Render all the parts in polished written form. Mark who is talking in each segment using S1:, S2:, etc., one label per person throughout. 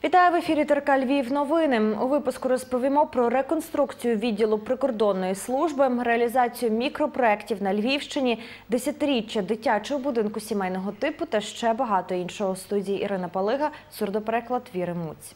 S1: Вітаю в ефірі ТРК Львів новини. У випуску розповімо про реконструкцію відділу прикордонної служби, реалізацію мікропроєктів на Львівщині, десятиріччя дитячого будинку сімейного типу та ще багато іншого. У студії Ірина Палига, сурдопереклад Віри Муць.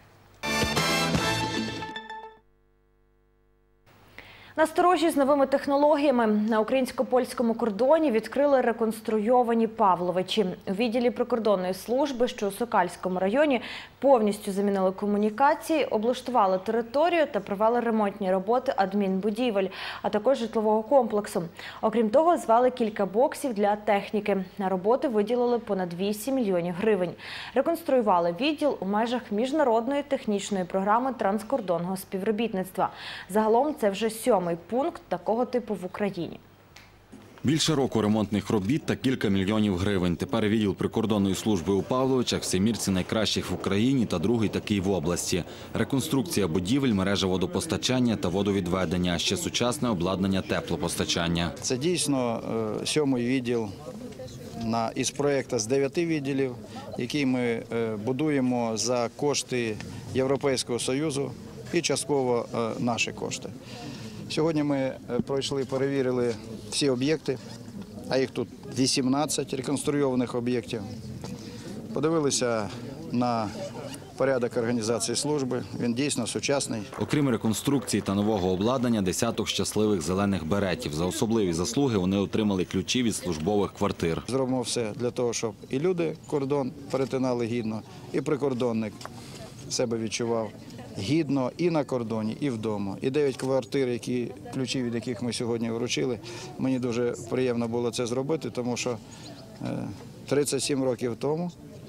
S1: Насторожі з новими технологіями. На українсько-польському кордоні відкрили реконструйовані Павловичі. У відділі прикордонної служби, що у Сокальському районі, повністю замінили комунікації, облаштували територію та провели ремонтні роботи адмінбудівель, а також житлового комплексу. Окрім того, звели кілька боксів для техніки. На роботи виділили понад 8 мільйонів гривень. Реконструювали відділ у межах міжнародної технічної програми транскордонного співробітництва. Загалом це вже 7-й пункт такого типу в Україні.
S2: Більше року ремонтних робіт та кілька мільйонів гривень. Тепер відділ прикордонної служби у Павловичах в семірці найкращих в Україні та другий такий в області. Реконструкція будівель, мережа водопостачання та водовідведення, а ще сучасне обладнання теплопостачання.
S3: Це дійсно 7-й відділ із проєкту з 9 відділів, який ми будуємо за кошти Європейського Союзу і частково наші кошти. Сьогодні ми пройшли, перевірили всі об'єкти, а їх тут 18 реконструйованих об'єктів. Подивилися на порядок організації служби, він дійсно сучасний.
S2: Окрім реконструкції та нового обладнання, десяток щасливих зелених беретів. За особливі заслуги вони отримали ключі від службових квартир.
S3: Зробимо все для того, щоб і люди кордон перетинали гідно, і прикордонник себе відчував гідно і на кордоні, і вдома. І 9 квартир, ключі від яких ми сьогодні вручили, мені дуже приємно було це зробити, тому що 37 років тому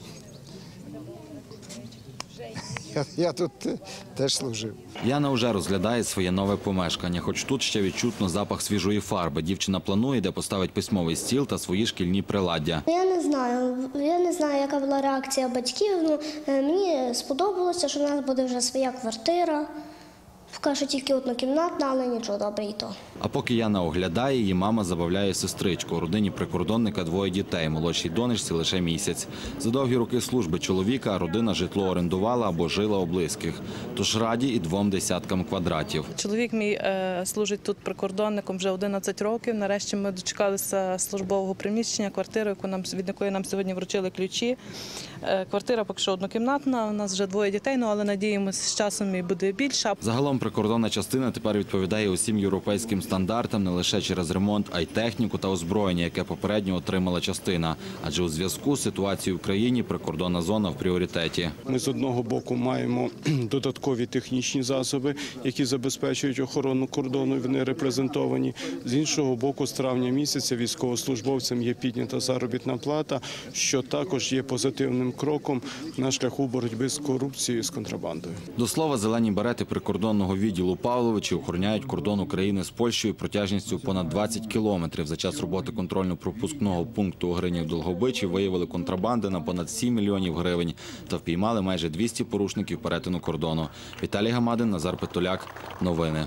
S3: я тут теж служив.
S2: Яна вже розглядає своє нове помешкання, хоч тут ще відчутно запах свіжої фарби. Дівчина планує, де поставить письмовий стіл та свої шкільні приладдя.
S4: Я не знаю, яка була реакція батьків. Мені сподобалося, що в нас буде вже своя квартира. Поки що тільки однокімнатна, але нічого, добре і то.
S2: А поки Яна оглядає, її мама забавляє сестричку. У родині прикордонника 2 дітей, молодшій донечці лише місяць. За довгі роки служби чоловіка родина житло орендувала або жила у близьких. Тож раді і 2 десяткам квадратів.
S5: Чоловік мій служить тут прикордонником вже 11 років. Нарешті ми дочекалися службового приміщення, квартири, від якої нам сьогодні вручили ключі. Квартира поки що однокімнатна, у нас вже 2 дітей, але надіємося, з часом і буде більше.
S2: Загалом прикордонна частина тепер відповідає усім європейським стандартам не лише через ремонт, а й техніку та озброєння, яке попередньо отримала частина. Адже у зв'язку з ситуацією в країні прикордонна зона в пріоритеті.
S6: Ми з одного боку маємо додаткові технічні засоби, які забезпечують охорону кордону, вони репрезентовані. З іншого боку, з травня місяця військовослужбовцям є піднята заробітна плата, що також є позитивним кроком на шляху боротьби з корупцією і з контрабандою.
S2: До слова, зелені берети прикордонного відділу Павловичі охороняють кордон України з Польщею протяжністю понад 20 кілометрів. За час роботи контрольно-пропускного пункту у Гринів-Долгобичі виявили контрабанди на понад 7 мільйонів гривень та впіймали майже 200 порушників перетину кордону. Віталій Гамадин, Назар Петуляк. Новини.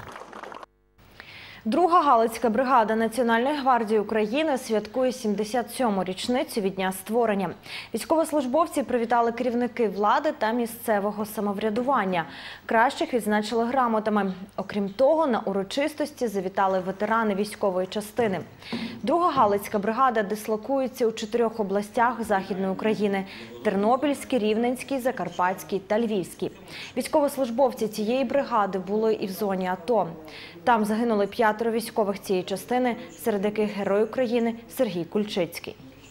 S1: Друга Галицька бригада Національної гвардії України святкує 77-му річницю від дня створення. Військовослужбовці привітали керівники влади та місцевого самоврядування. Кращих відзначили грамотами. Окрім того, на урочистості завітали ветерани військової частини. Друга Галицька бригада дислокується у 4 областях Західної України – Тернопільській, Рівненській, Закарпатській та Львівській. Військовослужбовці цієї бригади були і в зоні АТО. Там загинули 5 військових цієї частини, серед яких Герой України Сергій Кульчицький.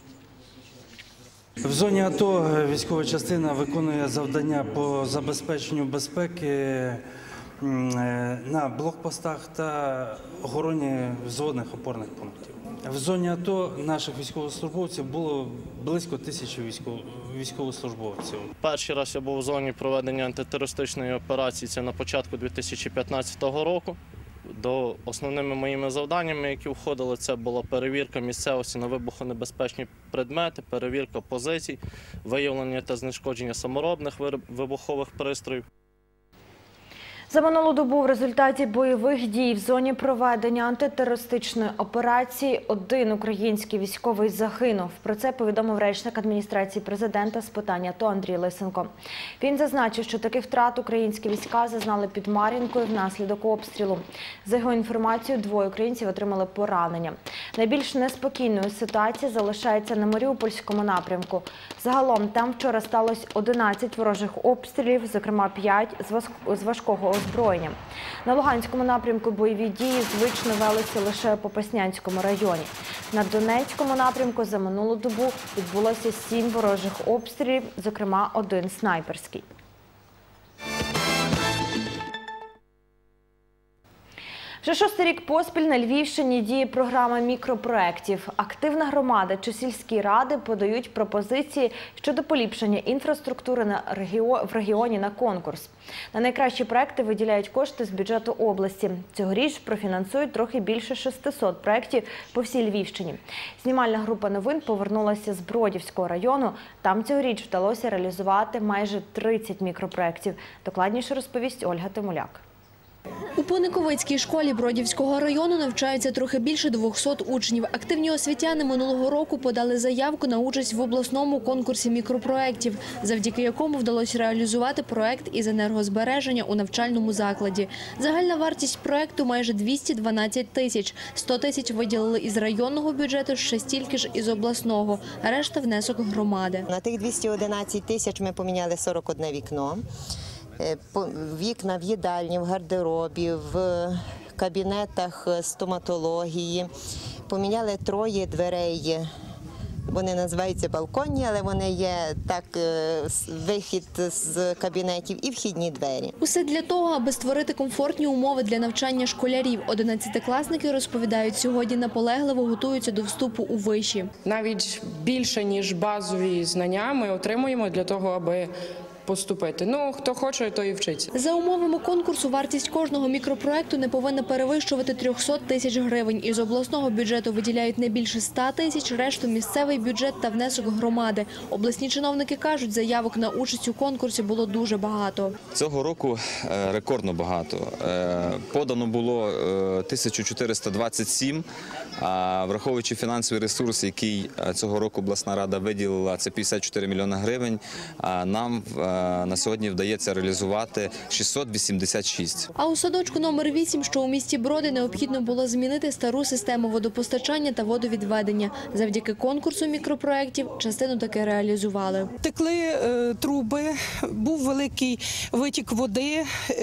S7: В зоні АТО військова частина виконує завдання по забезпеченню безпеки на блокпостах та охороні взводних опорних пунктів. В зоні АТО наших військовослужбовців було близько 1000 військовослужбовців.
S8: Перший раз я був у зоні проведення антитерористичної операції, це на початку 2015 року. До основними моїми завданнями, які входили, це була перевірка місцевості на вибухонебезпечні предмети, перевірка позицій, виявлення та знешкодження саморобних вибухових пристроїв.
S1: За минулу добу в результаті бойових дій в зоні проведення антитерористичної операції один український військовий загинув. Про це повідомив речник адміністрації президента з питань АТО Андрій Лисенко. Він зазначив, що таких втрат українські війська зазнали під Мар'їнкою внаслідок обстрілу. За його інформацією, 2 українців отримали поранення. Найбільш неспокійною ситуація залишається на Маріупольському напрямку. Загалом там вчора сталося 11 ворожих обстрілів, зокрема 5 з важкого озброєння. На Луганському напрямку бойові дії звично велися лише у Попаснянському районі. На Донецькому напрямку за минулу добу відбулося 7 ворожих обстрілів, зокрема 1 снайперський. Вже 6-й рік поспіль на Львівщині діє програма мікропроєктів. Активна громада чи сільські ради подають пропозиції щодо поліпшення інфраструктури в регіоні на конкурс. На найкращі проекти виділяють кошти з бюджету області. Цьогоріч профінансують трохи більше 600 проєктів по всій Львівщині. Знімальна група новин повернулася з Бродівського району. Там цьогоріч вдалося реалізувати майже 30 мікропроєктів. Докладніше розповість Ольга Тимуляк.
S9: У Пониковицькій школі Бродівського району навчаються трохи більше 200 учнів. Активні освітяни минулого року подали заявку на участь в обласному конкурсі мікропроєктів, завдяки якому вдалося реалізувати проєкт із енергозбереження у навчальному закладі. Загальна вартість проєкту – майже 212 тисяч. 100 тисяч виділили із районного бюджету, ще стільки ж із обласного. Решта – внесок громади.
S10: На тих 211 тисяч ми поміняли 41 вікно. Вікна в їдальні, в гардеробі, в кабінетах стоматології. Поміняли 3 дверей. Вони називаються балконні, але вони є так, вихід з кабінетів і вхідні двері.
S9: Усе для того, аби створити комфортні умови для навчання школярів. 11-класники, розповідають, сьогодні наполегливо готуються до вступу у виші.
S11: Навіть більше, ніж базові знання ми отримуємо для того, аби поступити. Ну, хто хоче, той і вчиться.
S9: За умовами конкурсу вартість кожного мікропроєкту не повинна перевищувати 300 тисяч гривень. Із обласного бюджету виділяють не більше 100 тисяч, решту місцевий бюджет та внесок громади. Обласні чиновники кажуть, заявок на участь у конкурсі було дуже багато.
S12: Цього року рекордно багато. Подано було 1427, а враховуючи фінансовий ресурс, який цього року обласна рада виділила, це 54 мільйони гривень, нам на сьогодні вдається реалізувати 686.
S9: А у садочку номер 8, що у місті Броди, необхідно було змінити стару систему водопостачання та водовідведення. Завдяки конкурсу мікропроєктів частину таки реалізували.
S13: Текли труби, був великий витік води,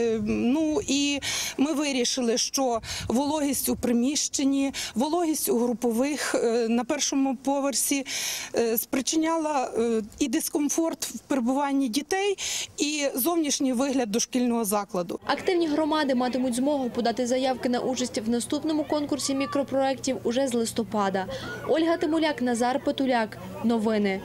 S13: і ми вирішили, що вологість у приміщенні, вологість у групових на першому поверсі спричиняла і дискомфорт в перебуванні дітей, і зовнішній вигляд дошкільного закладу.
S9: Активні громади матимуть змогу подати заявки на участь в наступному конкурсі мікропроєктів уже з листопада. Ольга Тимуляк, Назар Петуляк. Новини.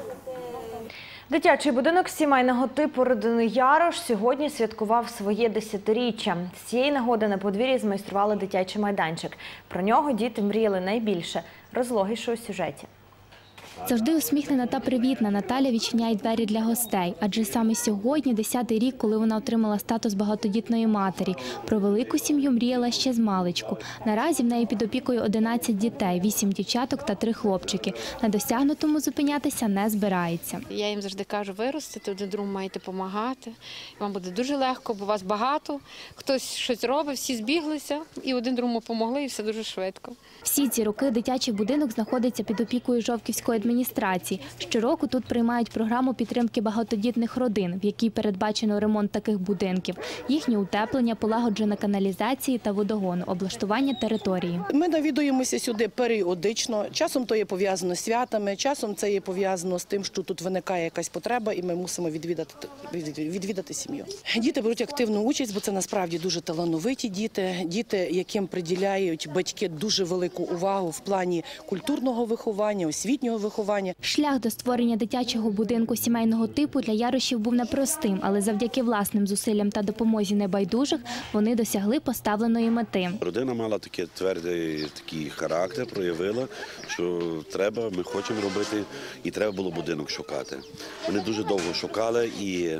S1: Дитячий будинок сімейного типу родини Ярош сьогодні святкував своє 10-річчя. З цієї нагоди на подвір'ї змайстрували дитячий майданчик. Про нього діти мріяли найбільше. Розлогіше у сюжеті.
S14: Завжди усміхнена та привітна Наталя відчиняє двері для гостей. Адже саме сьогодні 10-й рік, коли вона отримала статус багатодітної матері. Про велику сім'ю мріяла ще з маличку. Наразі в неї під опікою 11 дітей, 8 дівчаток та 3 хлопчики. На досягнутому зупинятися не збирається.
S15: Я їм завжди кажу, виростете, один другому маєте допомагати. Вам буде дуже легко, бо вас багато. Хтось щось робить, всі збіглися і один другому допомогли, і все дуже швидко.
S14: Всі ці роки дитячий будинок знаходиться під опікою Жовківської адміністрації. Щороку тут приймають програму підтримки багатодітних родин, в якій передбачено ремонт таких будинків, їхнє утеплення, полагодження каналізації та водогону, облаштування території.
S16: Ми навідуємося сюди періодично. Часом то є пов'язано з святами, часом це є пов'язано з тим, що тут виникає якась потреба і ми мусимо відвідати сім'ю. Діти беруть активну участь, бо це насправді дуже талановиті діти, яким приділяють батьки дуже велику увагу в плані культурного виховання, освітнього виховання.
S14: Шлях до створення дитячого будинку сімейного типу для Ярошів був непростим, але завдяки власним зусиллям та допомозі небайдужих вони досягли поставленої мети.
S17: Родина мала твердий характер, проявила, що треба, ми хочемо робити, і треба було будинок шукати. Вони дуже довго шукали, і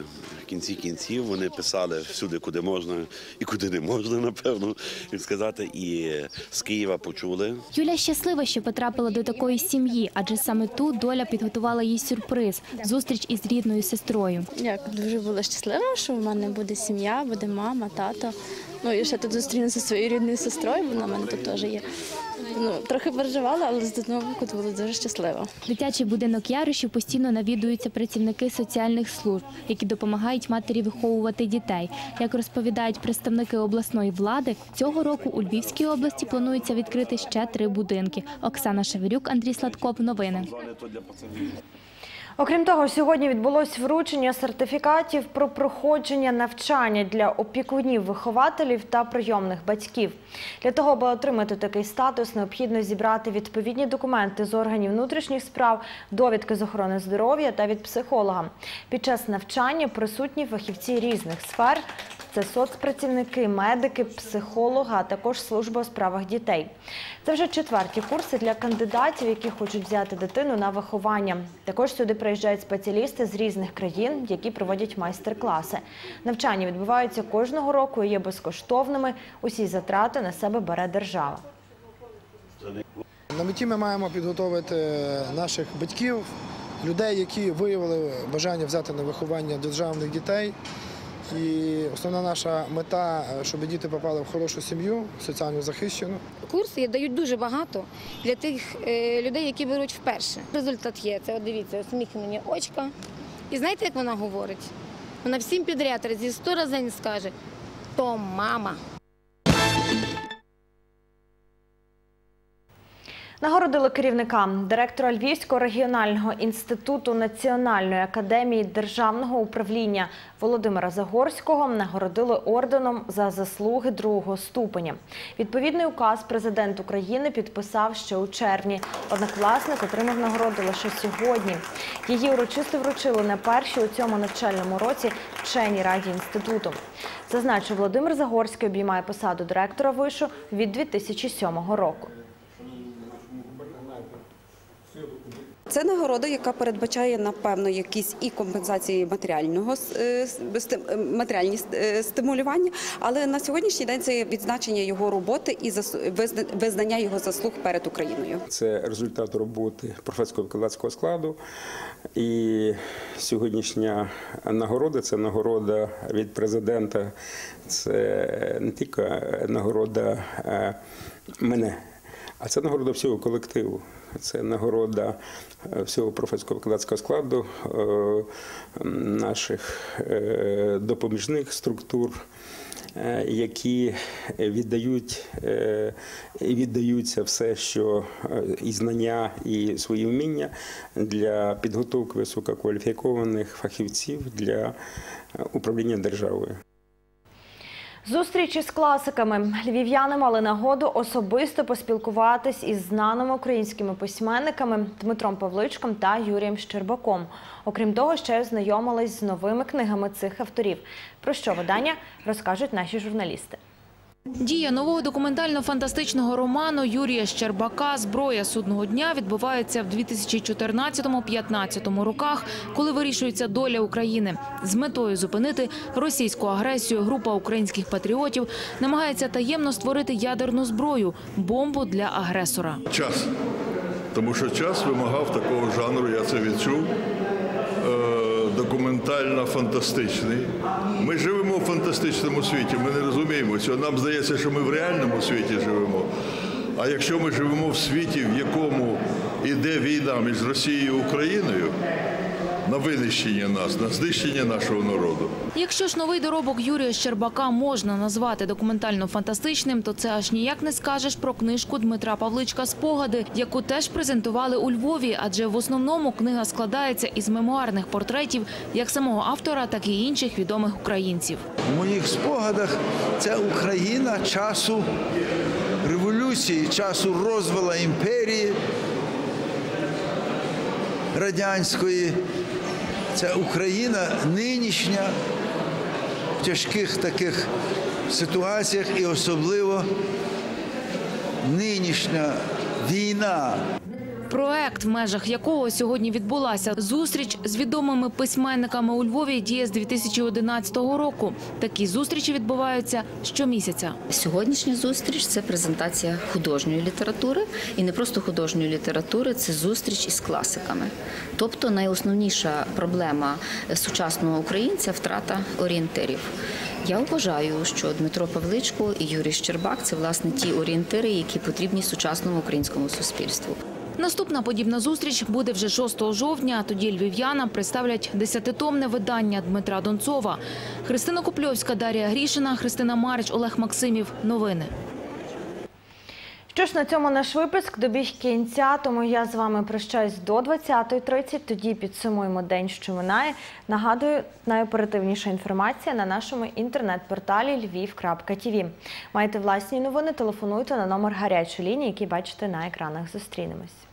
S17: кінці кінців вони писали всюди, куди можна і куди не можна, напевно, сказати. І з Києва почули.
S14: Юля щаслива, що потрапила до такої сім'ї, адже саме тут доля підготувала їй сюрприз – зустріч із рідною сестрою.
S18: Я дуже була щаслива, що в мене буде сім'я, буде мама, тато. Ну і ще тут зустрінуся зі своєю рідною сестрою, вона в мене тут теж є. Трохи переживала, але з одного боку була дуже щаслива.
S14: Дитячий будинок Яришів постійно навідуються працівники соціальних служб, які допомагають матері виховувати дітей. Як розповідають представники обласної влади, цього року у Львівській області планується відкрити ще 3 будинки. Оксана Шеверюк, Андрій Сладков. Новини.
S1: Окрім того, сьогодні відбулось вручення сертифікатів про проходження навчання для опікунів, вихователів та прийомних батьків. Для того, аби отримати такий статус, необхідно зібрати відповідні документи з органів внутрішніх справ, довідки з охорони здоров'я та від психолога. Під час навчання присутні фахівці різних сфер – це соцпрацівники, медики, психологи, а також служба у справах дітей. Це вже 4-ті курси для кандидатів, які хочуть взяти дитину на виховання. Також сюди приїжджають спеціалісти з різних країн, які проводять майстер-класи. Навчання відбуваються кожного року і є безкоштовними. Усі затрати на себе бере держава.
S19: На меті ми маємо підготувати наших батьків, людей, які виявили бажання взяти на виховання державних дітей. І основна наша мета, щоб діти попали в хорошу сім'ю, соціально захищену.
S20: Курси дають дуже багато для тих людей, які беруть вперше. Результат є. Це, дивіться, усміхнені очка. І знаєте, як вона говорить? Вона всім підряд разів 100 разів скаже: «То мама».
S1: Нагородили керівника, директора Львівського регіонального інституту Національної академії державного управління Володимира Загорського нагородили орденом за заслуги 2-го ступеня. Відповідний указ президент України підписав ще у червні. Однак власник отримав нагороду лише сьогодні. Її урочисто вручили на першій у цьому навчальному році вченій раді інституту. Зазначу, Володимир Загорський обіймає посаду директора вишу від 2007 року.
S21: Це нагорода, яка передбачає, напевно, якісь і компенсації матеріальні стимулювання, але на сьогоднішній день це відзначення його роботи і визнання його заслуг перед Україною.
S22: Це результат роботи професорсько-викладацького складу, і сьогоднішня нагорода – це нагорода від президента, це не тільки нагорода мене, а це нагорода всього колективу. Це нагорода всього професорсько-викладацького складу, наших допоміжних структур, які віддаються все, що і знання, і свої вміння для підготовки висококваліфікованих фахівців для управління державою.
S1: Зустрічі з класиками. Львів'яни мали нагоду особисто поспілкуватись із знаними українськими письменниками Дмитром Павличком та Юрієм Щербаком. Окрім того, ще й ознайомились з новими книгами цих авторів. Про що видання розкажуть наші журналісти.
S23: Дія нового документально-фантастичного роману Юрія Щербака «Зброя судного дня» відбувається в 2014-15 роках, коли вирішується доля України. З метою зупинити російську агресію група українських патріотів намагається таємно створити ядерну зброю – бомбу для агресора.
S24: Час. Тому що час вимагав такого жанру, я це відчув. Документально-фантастичний. Ми живемо в фантастичному світі, ми не розуміємо цього. Нам здається, що ми в реальному світі живемо. А якщо ми живемо в світі, в якому йде війна між Росією і Україною, на винищення нас, на знищення нашого народу.
S23: Якщо ж новий доробок Юрія Щербака можна назвати документально-фантастичним, то це аж ніяк не скажеш про книжку Дмитра Павличка «Спогади», яку теж презентували у Львові, адже в основному книга складається із мемуарних портретів як самого автора, так і інших відомих українців.
S25: У моїх спогадах це Україна часу революції, часу розвалу імперії радянської. Це Україна нинішня в тяжких таких ситуаціях і особливо нинішня війна.
S23: Проект, в межах якого сьогодні відбулася зустріч з відомими письменниками у Львові, діє з 2011 року. Такі зустрічі відбуваються щомісяця.
S2: Сьогоднішня зустріч – це презентація художньої літератури. І не просто художньої літератури, це зустріч із класиками. Тобто найосновніша проблема сучасного українця – втрата орієнтирів. Я вважаю, що Дмитро Павличко і Юрій Щербак – це, власне, ті орієнтири, які потрібні сучасному українському суспільству.
S23: Наступна подібна зустріч буде вже 6 жовтня. Тоді львів'янам представлять 10-томне видання Дмитра Донцова. Христина Купльовська, Дар'я Грішина, Христина Марич, Олег Максимів. Новини.
S1: Що ж, на цьому наш випуск добіг кінця, тому я з вами прощаюсь до 20:30, тоді підсумуємо день, що минає. Нагадую, найоперативніша інформація на нашому інтернет-порталі lviv.tv. Маєте власні новини, телефонуйте на номер гарячої лінії, який бачите на екранах. Зустрінемось.